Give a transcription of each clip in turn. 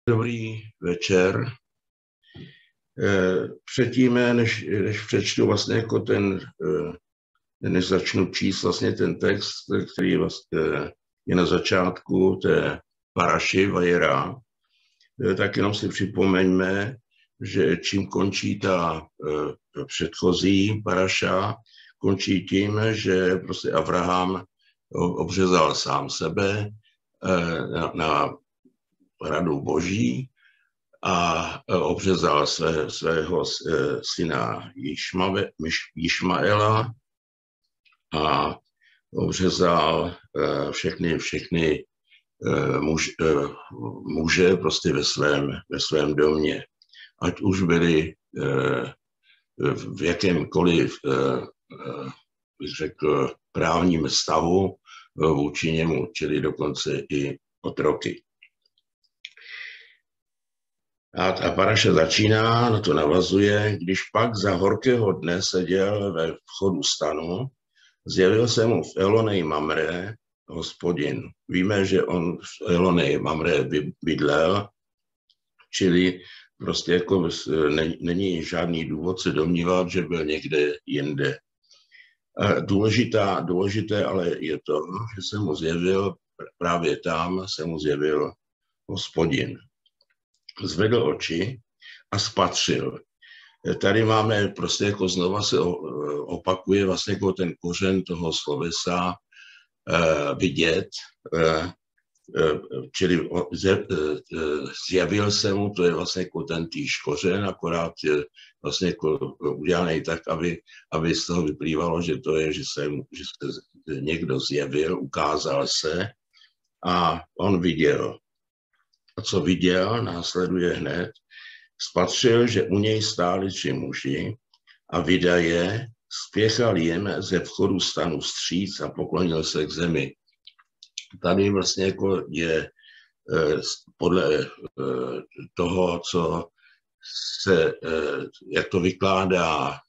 Dobrý večer. Předtím, než přečtu vlastně jako než začnu číst vlastně ten text, který vlastně je na začátku té paraši Vajera, tak jenom si připomeňme, že čím končí ta předchozí paraša, končí tím, že prostě Abraham obřezal sám sebe na radu Boží a obřezal svého syna Jišmaela a obřezal všechny muže prostě ve svém domě. Ať už byli v jakémkoliv, bych řekl, právním stavu vůči němu, čili dokonce i otroky. A ta paraša začíná, na to navazuje, když pak za horkého dne seděl ve vchodu stanu, zjevil se mu v Elonej Mamre Hospodin. Víme, že on v Elonej Mamre bydlel, čili prostě jako není žádný důvod se domnívat, že byl někde jinde. Důležité ale je to, že se mu zjevil, právě tam se mu zjevil Hospodin. Zvedl oči a spatřil. Tady máme prostě jako znova se opakuje vlastně jako ten kořen toho slovesa vidět, čili zjevil se mu, to je vlastně jako ten týž kořen, akorát je vlastně jako udělaný tak, aby z toho vyplývalo, že to je, že se někdo zjevil, ukázal se a on viděl. A co viděl, následuje hned, spatřil, že u něj stáli 3 muži a vydaje spěchal jim ze vchodu stanu vstříc a poklonil se k zemi. Tady vlastně jako je podle toho, co se, jak to vykládá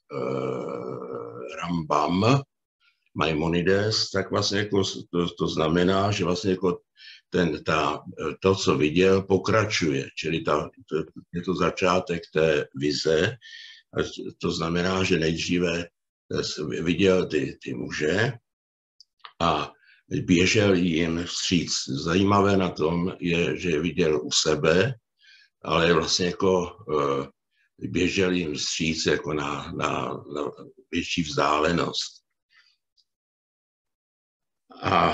Rambam, Maimonides, tak vlastně jako to znamená, že vlastně jako to, co viděl, pokračuje, čili je to začátek té vize. A to znamená, že nejdříve viděl ty muže a běžel jim vstříc. Zajímavé na tom je, že je viděl u sebe, ale vlastně jako běžel jim vstříc jako na větší vzdálenost. A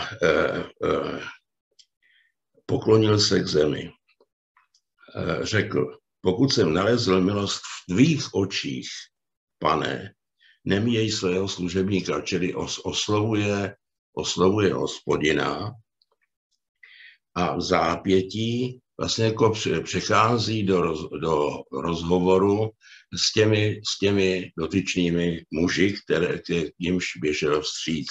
poklonil se k zemi. Řekl, pokud jsem nalezl milost v tvých očích, Pane, nemíjej svého služebníka, čili oslovuje Hospodina a v zápětí vlastně jako přechází do rozhovoru s těmi dotyčnými muži, k nímž běžel vstříc.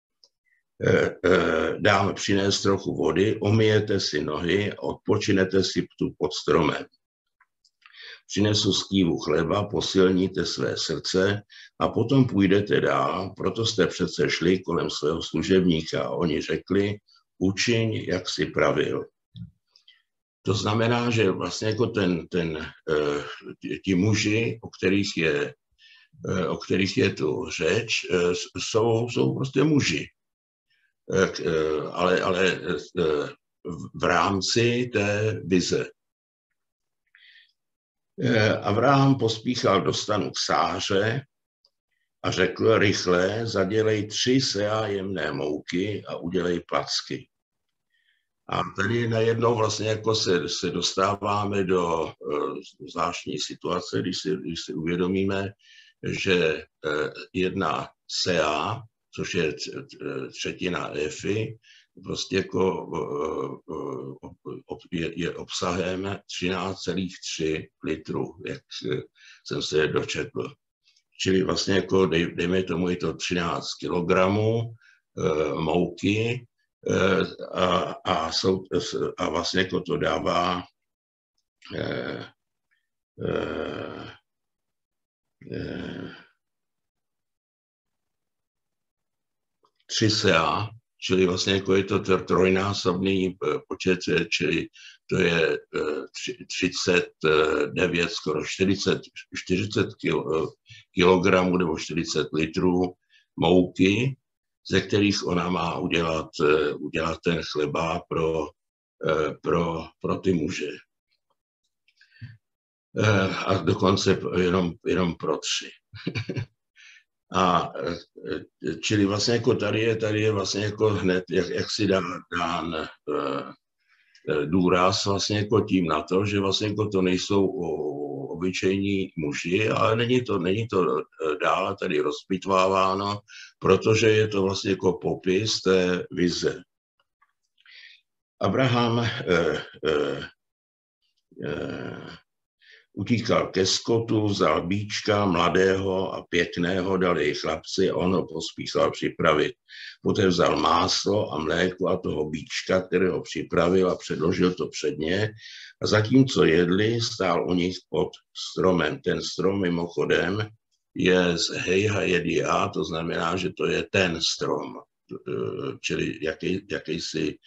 Dáme přinést trochu vody, omyjete si nohy a odpočinete si tu pod stromem. Přinesu skývu chleba, posilníte své srdce a potom půjdete dál, proto jste přece šli kolem svého služebníka a oni řekli, učiň, jak si pravil. To znamená, že vlastně jako ti muži, o kterých je tu řeč, jsou prostě muži. Ale v rámci té vize. Abraham pospíchal do stanu k sáře a řekl rychle, zadělej 3 seá jemné mouky a udělej placky. A tady najednou vlastně jako se dostáváme do zvláštní situace, když si uvědomíme, že 1 seá, což je 1/3 efy, prostě jako je obsahem 13,3 litru, jak jsem se dočetl. Čili vlastně jako dejme tomu, je to 13 kilogramů mouky a vlastně jako to dává 3 seá, čili vlastně jako je to trojnásobný počet, čili to je 39, skoro 40 kilogramů nebo 40 litrů mouky, ze kterých ona má udělat ten chleba pro ty muže. A dokonce jenom pro 3. A čili vlastně jako tady je vlastně jako hned, jak si dán důraz vlastně jako tím na to, že vlastně jako to nejsou obyčejní muži, ale není to dále tady rozpitváváno, protože je to vlastně jako popis té vize. Abraham utíkal ke skotu, vzal bíčka mladého a pěkného, dal jej chlapci a on ho pospíchal připravit. Poté vzal máslo a mléko a toho bíčka, kterého připravil a předložil to před ně. A zatímco jedli, stál u nich pod stromem. Ten strom mimochodem je z Hejha Jedia, to znamená, že to je ten strom, čili jakýsi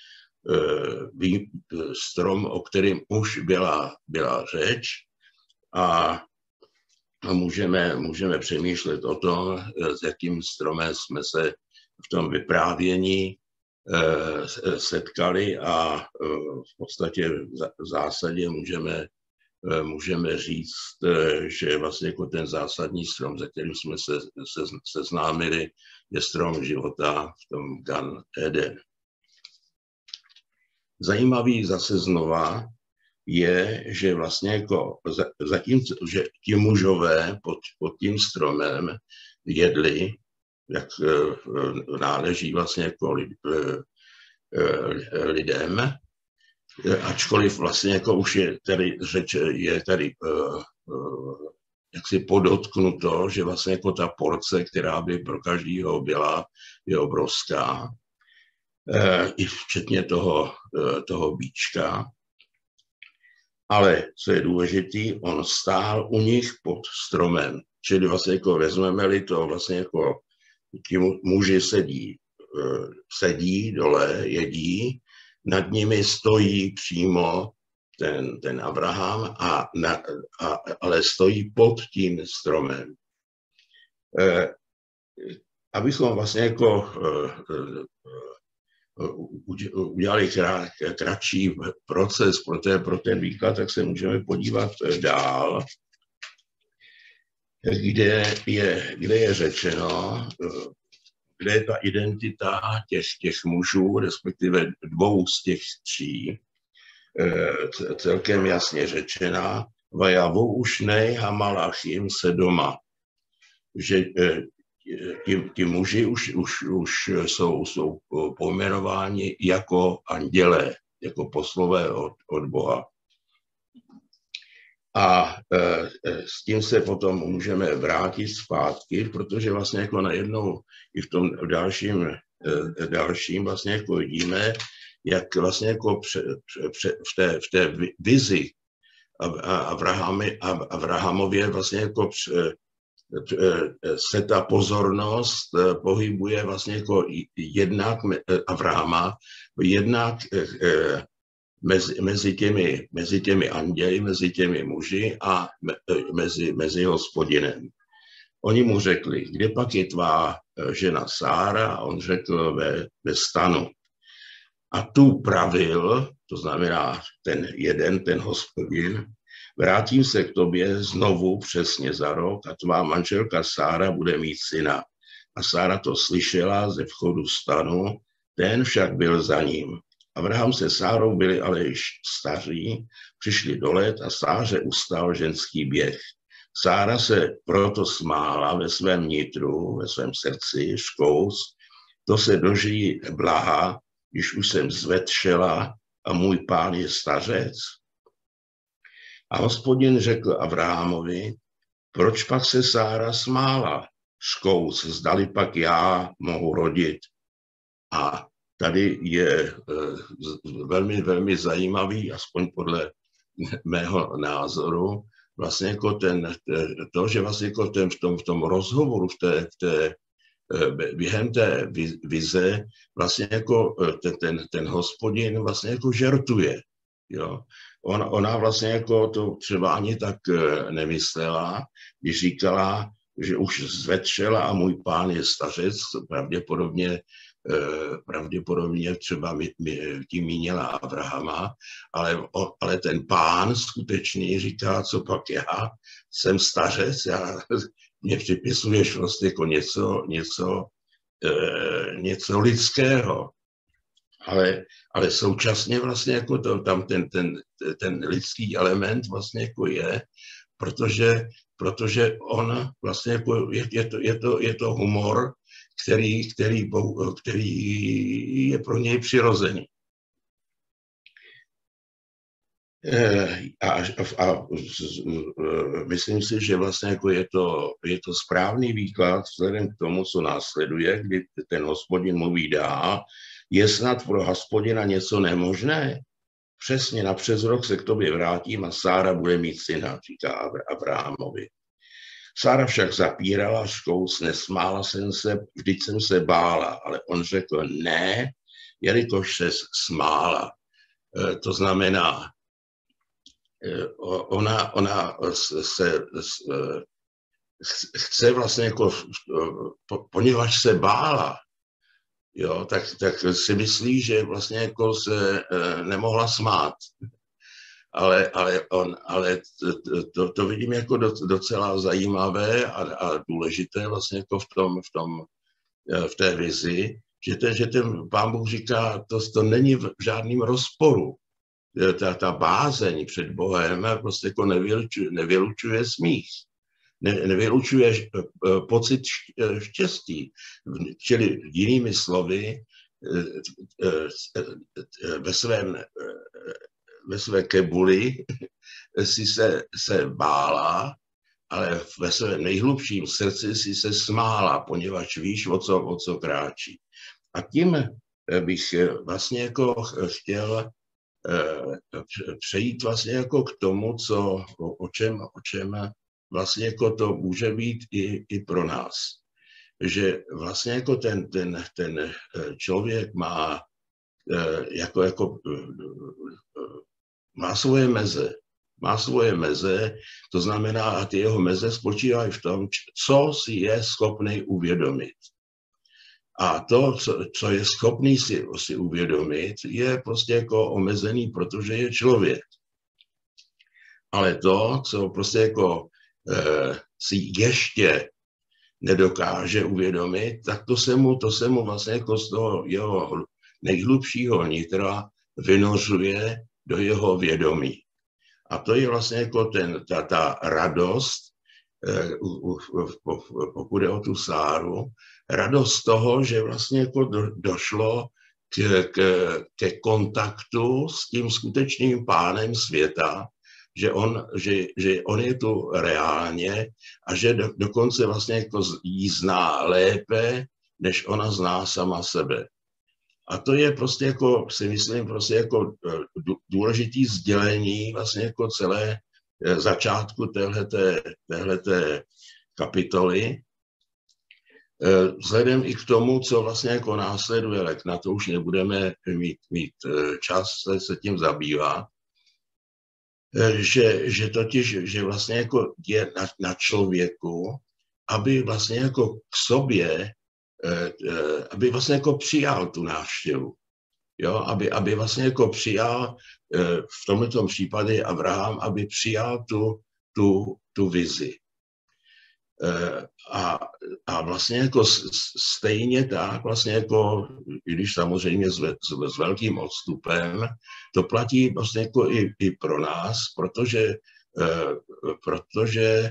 strom, o kterém už byla řeč. A můžeme přemýšlet o tom, s jakým stromem jsme se v tom vyprávění setkali a v podstatě v zásadě můžeme říct, že vlastně jako ten zásadní strom, se kterým jsme se seznámili, je strom života v tom Gan Eden. Zajímavý zase znova je, že vlastně jako zatímco, že ti mužové pod tím stromem jedli, jak náleží vlastně jako lidem, ačkoliv vlastně jako už je tady jaksi podotknuto, že vlastně jako ta porce, která by pro každého byla, je obrovská, i včetně toho bíčka. Ale co je důležitý, on stál u nich pod stromem. Čili vlastně jako vezmeme-li to, vlastně jako ti muži sedí dole, jedí, nad nimi stojí přímo ten Abraham, ale stojí pod tím stromem. Abychom vlastně jako udělali kratší proces pro ten výklad, tak se můžeme podívat dál, kde je řečeno, kde je ta identita těch mužů, respektive 2 z těch 3, celkem jasně řečena. Vajavou už nej hamalachim se doma. Že ti muži už jsou pojmenováni jako andělé, jako poslové od Boha. A s tím se potom můžeme vrátit zpátky, protože vlastně jako najednou i v tom dalším vlastně jako vidíme, jak vlastně jako v té vizi Abrahamově vlastně jako se ta pozornost pohybuje vlastně jako jednak Abrahama, jednak mezi těmi anděli, mezi těmi muži a mezi Hospodinem. Oni mu řekli, kde pak je tvá žena Sára? A on řekl ve stanu. A tu pravil, to znamená ten Hospodin, vrátím se k tobě znovu přesně za rok a tvá manželka Sára bude mít syna. A Sára to slyšela ze vchodu stanu, ten však byl za ním. Abraham se Sárou byli ale již staří, přišli do let a Sáře ustal ženský běh. Sára se proto smála ve svém nitru, ve svém srdci, škous, to se dožijí blaha, když už jsem zvetšela a můj pán je stařec. A Hospodin řekl Abrahamovi, proč pak se Sára smála? Škous, zdali pak já mohu rodit. A tady je velmi, velmi zajímavý, aspoň podle mého názoru, vlastně jako že vlastně jako v tom rozhovoru, v té během té vize vlastně jako ten hospodin vlastně jako žertuje. Jo. Ona vlastně jako to třeba ani tak nemyslela, když říkala, že už zvetřela a můj pán je stařec, pravděpodobně třeba tím mínila Abrahama, ale ten pán skutečný říká, co pak já jsem stařec, mě připisuješ vlastně jako něco lidského. Ale současně vlastně jako tam ten lidský element vlastně jako je, protože on vlastně jako je to humor, který je pro něj přirozený. A myslím si, že vlastně jako je to správný výklad vzhledem k tomu, co následuje, kdy ten hospodin mluví dál, je snad pro hospodina něco nemožné? Přesně na přes rok se k tobě vrátím a Sára bude mít syna, říká Abrahamovi. Sára však zapírala škous, nesmála jsem se, vždyť jsem se bála, ale on řekl ne, jelikož se smála. To znamená, ona se chce vlastně jako, poněvadž se bála, jo, tak si myslí, že vlastně jako se nemohla smát. Ale to vidím jako docela zajímavé a důležité vlastně jako v té vizi, že ten Pán Bůh říká, to není v žádným rozporu. Ta bázeň před Bohem prostě jako nevylučuje smích. Nevylučuje pocit štěstí. Čili jinými slovy, ve své kebuli si se bála, ale ve svém nejhlubším srdci si se smála, poněvadž víš, o co kráčí. A tím bych vlastně jako chtěl přejít vlastně jako k tomu, o čem vlastně jako to může být i pro nás. Že vlastně jako ten člověk má má svoje meze, to znamená, a ty jeho meze spočívají v tom, co si je schopný uvědomit. A to, co je schopný si uvědomit, je prostě jako omezený, protože je člověk. Ale to, co prostě jako si ještě nedokáže uvědomit, tak to se mu vlastně jako z toho jeho nejhlubšího nitra vynořuje do jeho vědomí. A to je vlastně jako ta radost, pokud je o tu Sáru, radost toho, že vlastně jako došlo ke kontaktu s tím skutečným pánem světa, že on je tu reálně a že dokonce vlastně jako jí zná lépe, než ona zná sama sebe. A to je prostě jako, si myslím, prostě jako důležitý sdělení vlastně jako celé začátku téhleté kapitoly. Vzhledem i k tomu, co vlastně jako následuje, ale na to už nebudeme mít čas se tím zabývat, že vlastně jako je na člověku, aby vlastně jako k sobě, aby vlastně jako přijal tu návštěvu. Jo? Aby vlastně jako přijal, v tomto případě Abraham, aby přijal tu vizi. A vlastně jako stejně tak, vlastně jako, i když samozřejmě s velkým odstupem, to platí vlastně jako i pro nás, protože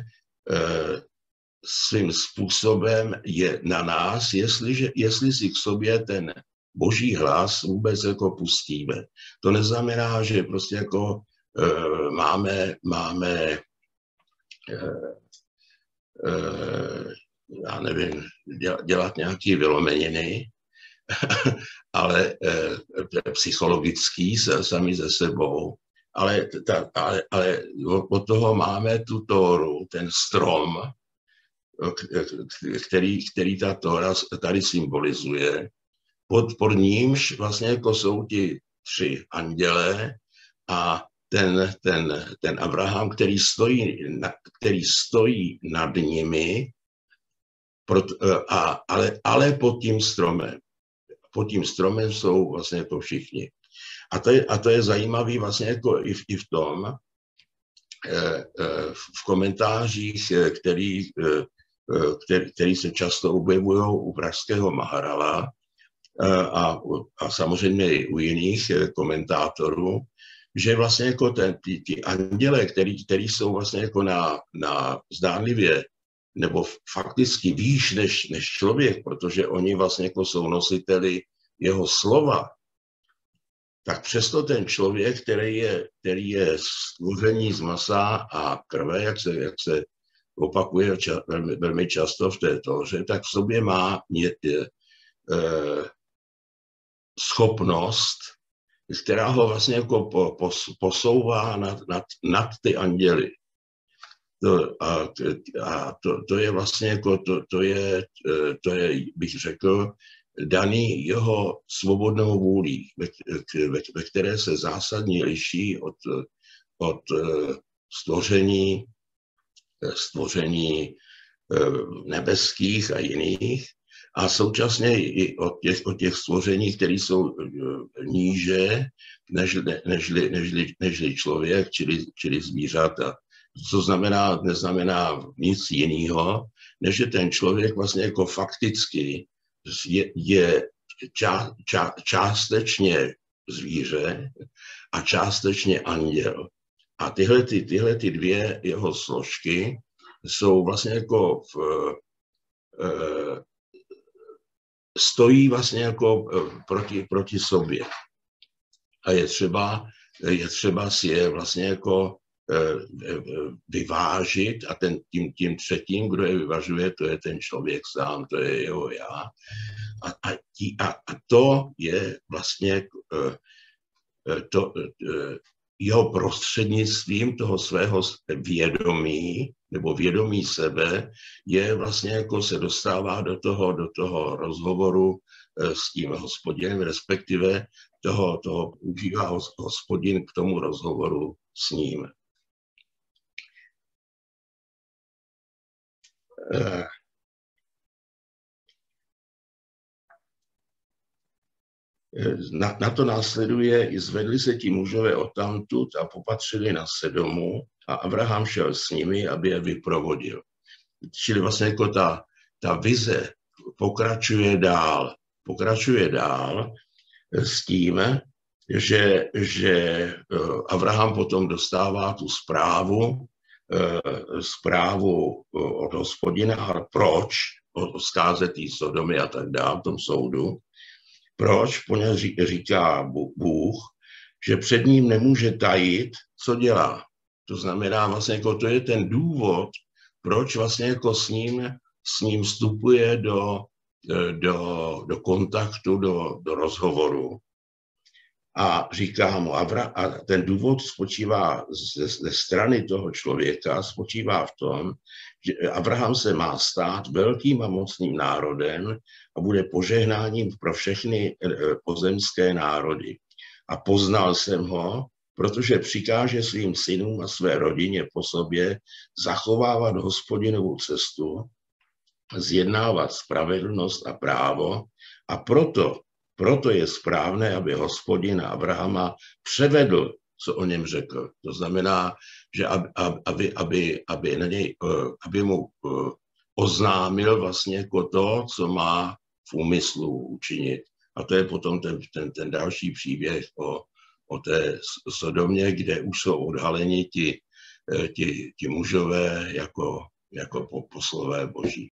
svým způsobem je na nás, jestli si k sobě ten boží hlas vůbec jako pustíme. To neznamená, že prostě jako máme já nevím, dělat nějaké vylomeniny, ale psychologický sami ze sebou, ale od toho máme tu Tóru, ten strom, který ta Tóra tady symbolizuje. Pod nímž vlastně jako jsou ti 3 andělé a ten Abraham, který stojí nad nimi, ale pod tím stromem. Pod tím stromem jsou vlastně jako všichni. A to je zajímavé vlastně jako i v tom, v komentářích, který se často objevují u pražského Maharala a samozřejmě i u jiných komentátorů, že vlastně jako ty anděle, který jsou vlastně jako na zdánlivě nebo fakticky výš než člověk, protože oni vlastně jako jsou nositeli jeho slova, tak přesto ten člověk, který je stvoření z masa a krve, jak se opakuje velmi často v té Tóře, tak v sobě má schopnost, která ho vlastně jako posouvá nad ty anděly. To je vlastně jako, to je, bych řekl, daný jeho svobodnou vůlí, ve které se zásadně liší od stvoření nebeských a jiných, a současně i od těch stvoření, které jsou níže nežli člověk, čili zvířata. Co neznamená nic jiného, než že ten člověk vlastně jako fakticky je částečně zvíře a částečně anděl. A tyhle 2 jeho složky jsou vlastně jako stojí vlastně jako proti sobě. A je třeba si je vlastně jako vyvážit a tím třetím, kdo je vyvažuje, to je ten člověk sám, to je jeho já. A to je vlastně jeho prostřednictvím toho svého vědomí nebo vědomí sebe je vlastně jako se dostává do toho rozhovoru s tím Hospodinem, respektive toho užívá Hospodin k tomu rozhovoru s ním. Na to následuje, i zvedli se ti mužové odtamtud a popatřili na Sedomu a Abraham šel s nimi, aby je vyprovodil. Čili vlastně jako ta vize pokračuje dál s tím, že Abraham potom dostává tu zprávu od Hospodina, ale proč zkázet tý Sodomy a tak dále v tom soudu. Proč? Poněvadž říká Bůh, že před ním nemůže tajit, co dělá. To znamená, vlastně jako to je ten důvod, proč vlastně jako s ním vstupuje do kontaktu, do rozhovoru. A říká mu, a ten důvod spočívá ze strany toho člověka, spočívá v tom, že Abraham se má stát velkým a mocným národem a bude požehnáním pro všechny pozemské národy. A poznal jsem ho, protože přikáže svým synům a své rodině po sobě zachovávat Hospodinovou cestu, zjednávat spravedlnost a právo, a proto je správné, aby Hospodin Abrahama převedl, co o něm řekl. To znamená, že aby mu oznámil vlastně jako to, co má v úmyslu učinit. A to je potom ten další příběh o té Sodomě, kde už jsou odhaleni ti mužové jako poslové Boží.